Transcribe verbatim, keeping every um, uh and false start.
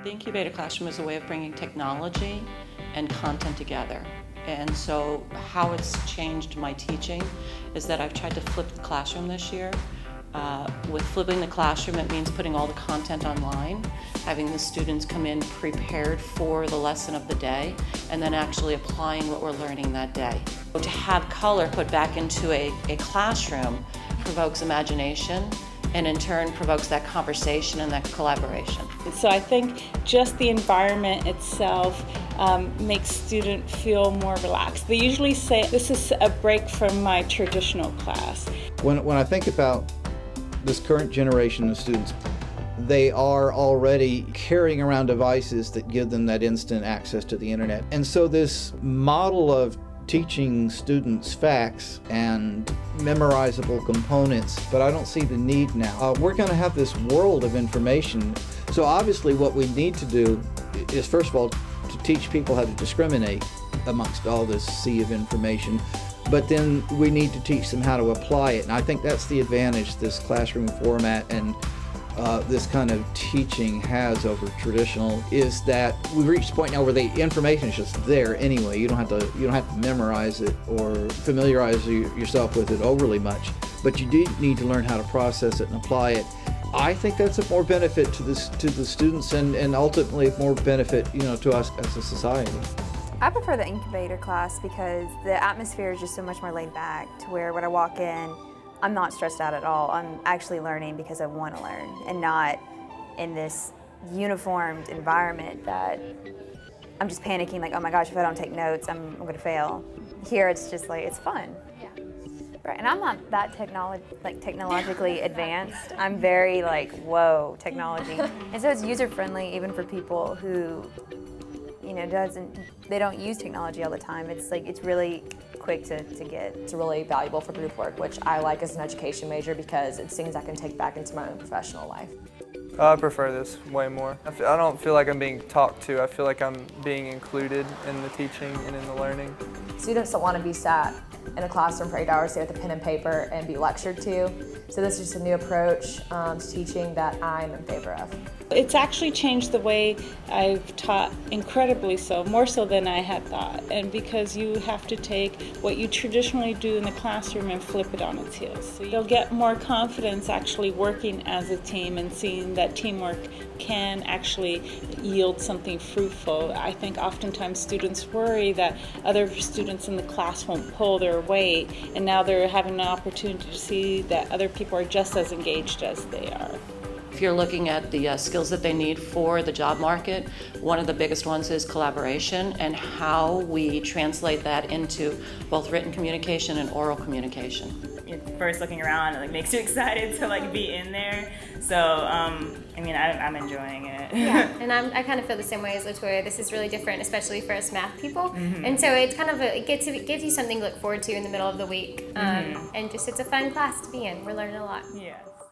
The incubator classroom is a way of bringing technology and content together. And so how it's changed my teaching is that I've tried to flip the classroom this year. Uh, with flipping the classroom, it means putting all the content online, having the students come in prepared for the lesson of the day, and then actually applying what we're learning that day. To have color put back into a, a classroom provokes imagination, and in turn provokes that conversation and that collaboration. So I think just the environment itself um, makes students feel more relaxed. They usually say, this is a break from my traditional class. When, when I think about this current generation of students, they are already carrying around devices that give them that instant access to the internet. And so this model of teaching students facts and memorizable components, but I don't see the need now. Uh, we're going to have this world of information. So obviously what we need to do is, first of all, to teach people how to discriminate amongst all this sea of information, but then we need to teach them how to apply it. And I think that's the advantage this classroom format and Uh, this kind of teaching has over traditional, is that we've reached a point now where the information is just there anyway. You don't have to you don't have to memorize it or familiarize you, yourself with it overly much, but you do need to learn how to process it and apply it. I think that's a more benefit to this to the students and and ultimately more benefit, you know, to us as a society. I prefer the incubator class because the atmosphere is just so much more laid back, to where when I walk in, I'm not stressed out at all. I'm actually learning because I want to learn, and not in this uniformed environment that I'm just panicking like, oh my gosh, if I don't take notes, I'm, I'm going to fail. Here it's just like, it's fun. Yeah. Right, and I'm not that technolo like technologically advanced. I'm very like, whoa, technology. And so it's user-friendly even for people who, you know, doesn't, they don't use technology all the time. It's like, it's really quick to, to get. It's really valuable for group work, which I like as an education major because it's things I can take back into my own professional life. I prefer this way more. I, feel, I don't feel like I'm being talked to. I feel like I'm being included in the teaching and in the learning. Students don't want to be sat in a classroom for eight hours with a pen and paper and be lectured to. So this is just a new approach um, to teaching that I'm in favor of. It's actually changed the way I've taught incredibly so, more so than I had thought. And because you have to take what you traditionally do in the classroom and flip it on its heels. So you'll get more confidence actually working as a team and seeing that teamwork can actually yield something fruitful. I think oftentimes students worry that other students in the class won't pull their weight, and now they're having an opportunity to see that other people are just as engaged as they are. If you're looking at the uh, skills that they need for the job market, one of the biggest ones is collaboration, and how we translate that into both written communication and oral communication. You're first looking around, it like, makes you excited to like be in there. So, um, I mean, I, I'm enjoying it. Yeah, and I'm, I kind of feel the same way as Latoya. This is really different, especially for us math people. Mm-hmm. And so it's kind of a, it gets it gives you something to look forward to in the middle of the week, um, mm-hmm. and just it's a fun class to be in. We're learning a lot. Yeah.